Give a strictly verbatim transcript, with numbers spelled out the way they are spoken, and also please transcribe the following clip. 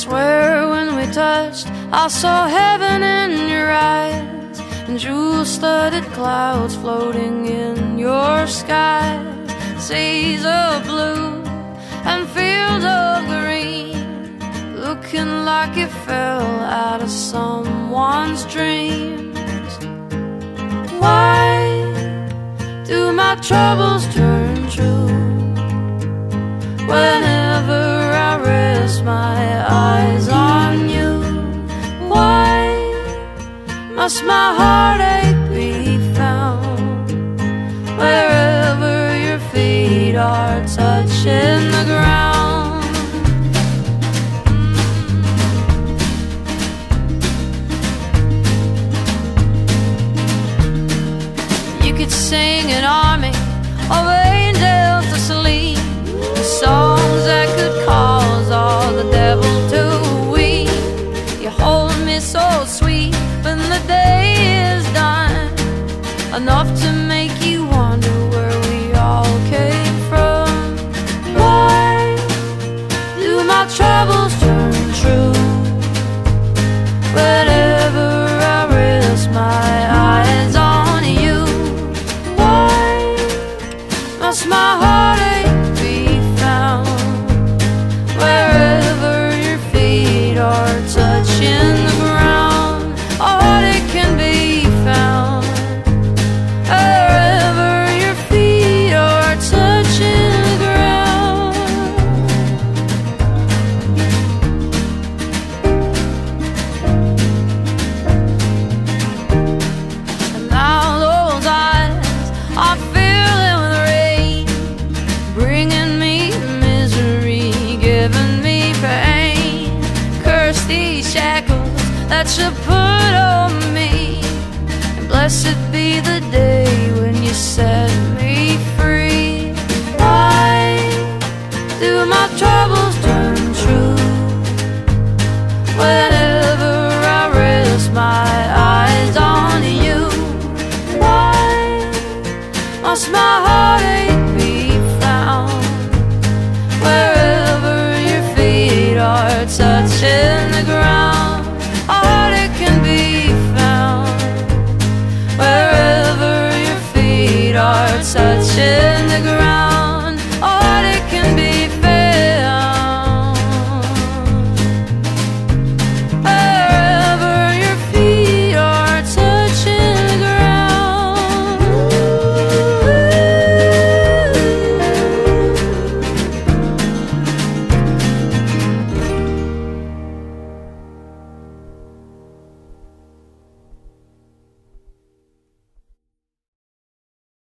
swear when we touched, I saw heaven in your eyes, and jewel-studded clouds floating in your sky. Seas of blue and fields of green, looking like it fell out of someone's dreams. Why do my troubles turn true whenever I rest my eyes on you? Why must my heartache be found wherever your feet are touching the ground? You could sing an army of angels to sleep, songs that could cause all the devil to weep. You hold me so sweet when the day is done, enough to make you wonder where we all came from. Why do my troubles turn true whenever I rest my eyes on you? Why must my heartache be found wherever your feet are touching the ground? A heartache can be found wherever your feet are touching the ground. And now those eyes are filling with rain, bringing me misery, giving me pain. Curse these shackles that you put on me, and blessed